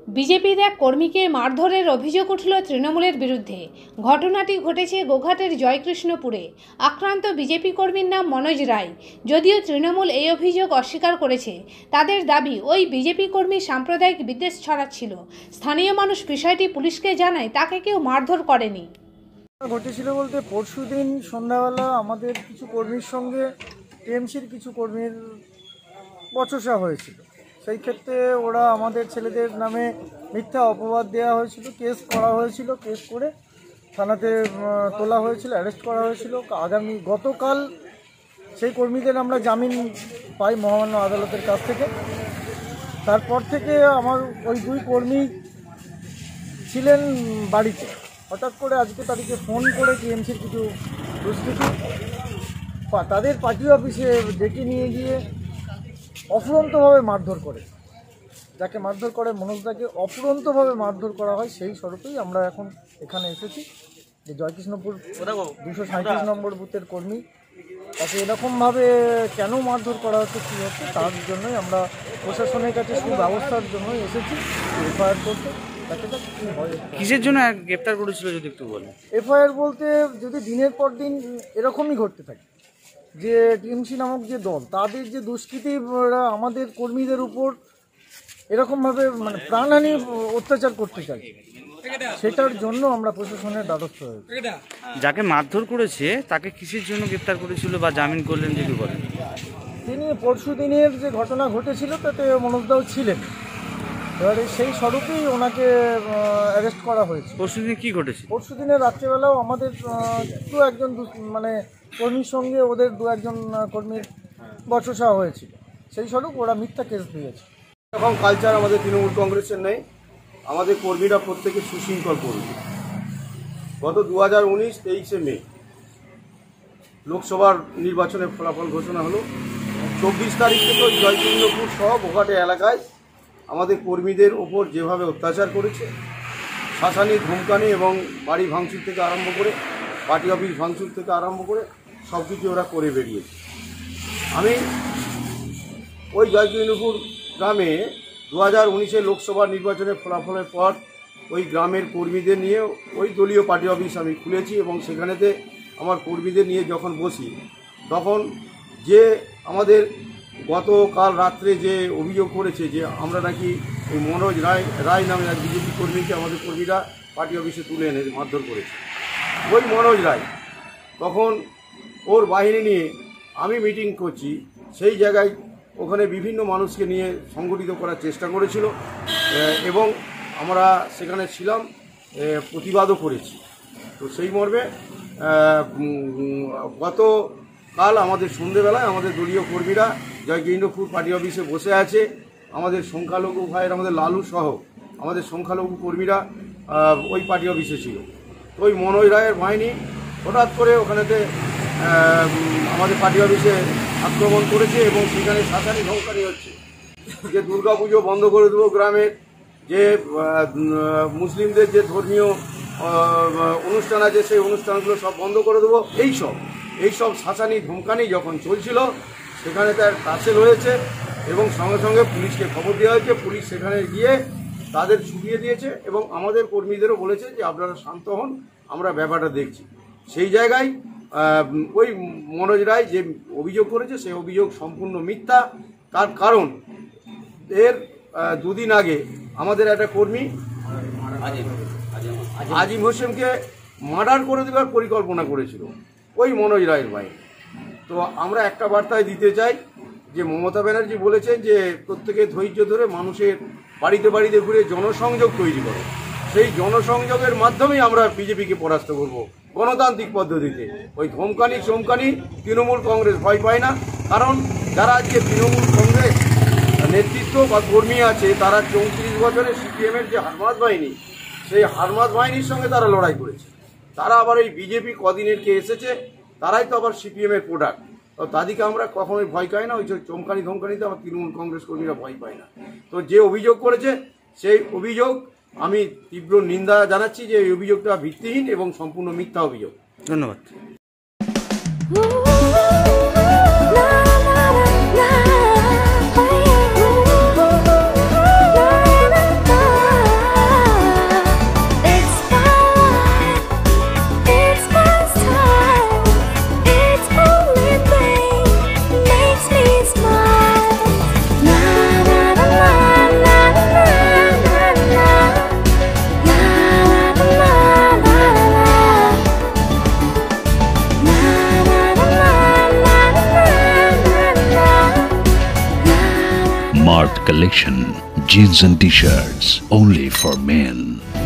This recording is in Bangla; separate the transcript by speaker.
Speaker 1: বিজেপির এক কর্মীকে মারধরের অভিযোগ উঠল তৃণমূলের বিরুদ্ধে। ঘটনাটি ঘটেছে গোঘাটের জয়কৃষ্ণপুরে। আক্রান্ত বিজেপি কর্মীর নাম মনোজ রায়। যদিও তৃণমূল এই অভিযোগ অস্বীকার করেছে। তাদের দাবি, ওই বিজেপি কর্মী সাম্প্রদায়িক বিদ্বেষ ছড়াচ্ছিল। স্থানীয় মানুষ বিষয়টি পুলিশকে জানায় তাকে কেউ মারধর করেনি।
Speaker 2: ঘটেছিল বলতে পরশুদিন সন্ধ্যাবেলা আমাদের কিছু কর্মীর সঙ্গে টিএমসির কিছু কর্মীর বচসা হয়েছিল। সেই ক্ষেত্রে ওরা আমাদের ছেলেদের নামে মিথ্যা অপবাদ দেওয়া হয়েছিল, কেস করা হয়েছিল, কেস করে থানাতে তোলা হয়েছিল, অ্যারেস্ট করা হয়েছিল। গতকাল সেই কর্মীদের আমরা জামিন পাই মহামান্য আদালতের কাছ থেকে। তারপর থেকে আমার ওই দুই কর্মী ছিলেন বাড়িতে। হঠাৎ করে আজকে তাদেরকে ফোন করে টিএমসির কিছু দুষ্কৃতী তাদের পার্টি অফিসে ডেকে নিয়ে গিয়ে অফুরন্তভাবে মারধর করে। যাকে মারধর করে মনোজদাকে অফুরন্তভাবে মারধর করা হয়। সেই স্বরূপেই আমরা এখন এখানে এসেছি যে জয়কৃষ্ণপুর 237 নম্বর বুথের কর্মী, তাকে এরকমভাবে কেন মারধর করা হচ্ছে, কী হচ্ছে, তার জন্যই আমরা প্রশাসনের কাছে সুব্যবস্থার জন্যই এসেছি এফআইআর করতে।
Speaker 3: কিসের জন্য গ্রেপ্তার করেছিল যদি একটু বলেন?
Speaker 2: এফআইআর বলতে যদি দিনের পর দিন এরকমই ঘটতে থাকে, যে টিএমসি নামক যে দল, তাদের যে দুষ্কৃতীরা আমাদের কর্মীদের উপর এরকমভাবে প্রাণহানি অত্যাচার করতে চায়, সেটার জন্য আমরা প্রশাসনের দ্বারস্থ হয়েছি।
Speaker 3: যাকে মারধর করেছে তাকে কিসের জন্য গ্রেপ্তার করেছিল বা জামিন করলেন যদি বলেন?
Speaker 2: তিনি পরশু দিনের যে ঘটনা ঘটেছিল তাতে মনোজদাও ছিলেন, এবারে সেই স্বরূপেই ওনাকে অ্যারেস্ট করা হয়েছে।
Speaker 3: পরশুদিন কি ঘটেছে?
Speaker 2: পরশুদিনের রাত্রেবেলাও আমাদের দু একজন কর্মীর সঙ্গে ওদের দু একজন কর্মীর বচসা হয়েছিল। সেই স্বরূপ ওরা মিথ্যা কেস দিয়েছে।
Speaker 4: এখন কালচার আমাদের তৃণমূল কংগ্রেসের নেই। আমাদের কর্মীরা প্রত্যেকে সুশৃঙ্খল কর্মী। গত 2019-23 মে লোকসভার নির্বাচনের ফলাফল ঘোষণা হলো। 24 তারিখ থেকে জয়কৃষ্ণপুর সহ গোঘাটে এলাকায় আমাদের কর্মীদের ওপর যেভাবে অত্যাচার করেছে, শাসানি, ধমকানি এবং বাড়ি ভাঙচুর থেকে আরম্ভ করে পার্টি অফিস ভাঙচুর থেকে আরম্ভ করে সব কিছু ওরা করে বেরিয়েছে। আমি ওই জয়কৃষ্ণপুর গ্রামে 2019 লোকসভা নির্বাচনের ফলাফলের পর ওই গ্রামের কর্মীদের নিয়ে ওই দলীয় পার্টি অফিস আমি খুলেছি এবং সেখানেতে আমার কর্মীদের নিয়ে যখন বসি, তখন যে আমাদের গতকাল রাত্রে যে অভিযোগ করেছে যে আমরা নাকি ওই মনোজ রায় নামে এক বিজেপি কর্মীকে আমাদের কর্মীরা পার্টি অফিসে তুলে এনে মারধর করেছে। ওই মনোজ রায় তখন ওর বাহিনী নিয়ে আমি মিটিং করছি, সেই জায়গায় ওখানে বিভিন্ন মানুষকে নিয়ে সংগঠিত করার চেষ্টা করেছিল এবং আমরা সেখানে ছিলাম, প্রতিবাদও করেছি। তো সেই মর্মে গতকাল আমাদের সন্ধ্যেবেলায় আমাদের দলীয় কর্মীরা জয়কৃষ্ণপুর পার্টি অফিসে বসে আছে। আমাদের সংখ্যালঘু ভাইয়ের, আমাদের লালু সহ আমাদের সংখ্যালঘু কর্মীরা ওই পার্টি অফিসে ছিল। তো ওই মনোজ রায়ের বাহিনী হঠাৎ করে ওখানেতে আমাদের পার্টি অফিসে আক্রমণ করেছে এবং সেখানে শাসানি ধমকানি হচ্ছে যে দুর্গাপুজো বন্ধ করে দেবো, গ্রামের যে মুসলিমদের যে ধর্মীয় অনুষ্ঠান আছে সেই অনুষ্ঠানগুলো সব বন্ধ করে দেবো। এইসব শাসানি ধমকানি যখন চলছিল, সেখানে তার টাসেল হয়েছে এবং সঙ্গে সঙ্গে পুলিশকে খবর দেওয়া হয়েছে। পুলিশ সেখানে গিয়ে তাদের ছুটিয়ে দিয়েছে এবং আমাদের কর্মীদেরও বলেছে যে আপনারা শান্ত হন, আমরা ব্যাপারটা দেখছি। সেই জায়গায় ওই মনোজ রায় যে অভিযোগ করেছে সেই অভিযোগ সম্পূর্ণ মিথ্যা। তার কারণ এর দুদিন আগে আমাদের একটা কর্মী আজিম হোসেনকে মার্ডার করে দেওয়ার পরিকল্পনা করেছিল ওই মনোজ রায়ের ভাই। তো আমরা একটা বার্তায় দিতে চাই যে মমতা ব্যানার্জি বলেছেন যে প্রত্যেকে ধৈর্য ধরে মানুষের বাড়িতে বাড়িতে ঘুরে জনসংযোগ তৈরি করে। সেই জনসংযোগের মাধ্যমেই আমরা বিজেপিকে পরাস্ত করব গণতান্ত্রিক পদ্ধতিতে। ওই ধমকানি চমকানি তৃণমূল কংগ্রেস ভয় পায় না, কারণ যারা আজকে তৃণমূল কংগ্রেস নেতৃত্ব বা কর্মী আছে তারা 34 বছরে সিপিএমের যে হারমাত বাহিনী, সেই হারমাত বাহিনীর সঙ্গে তারা লড়াই করেছে। তারা আবার এই বিজেপি কদিনের কে এসেছে, তারাই তো আবার সিপিএমের প্রোডাক্ট। তো তাদেরকে আমরা কখনোই ভয় পাই না। ওই চমকানি ধমকানিতে আমার তৃণমূল কংগ্রেস কর্মীরা ভয় পায় না। তো যে অভিযোগ করেছে সেই অভিযোগ আমি তীব্র নিন্দা জানাচ্ছি যে এই অভিযোগটা ভিত্তিহীন এবং সম্পূর্ণ মিথ্যা অভিযোগ।
Speaker 3: ধন্যবাদ।
Speaker 5: Smart Collection, jeans and t-shirts only for men.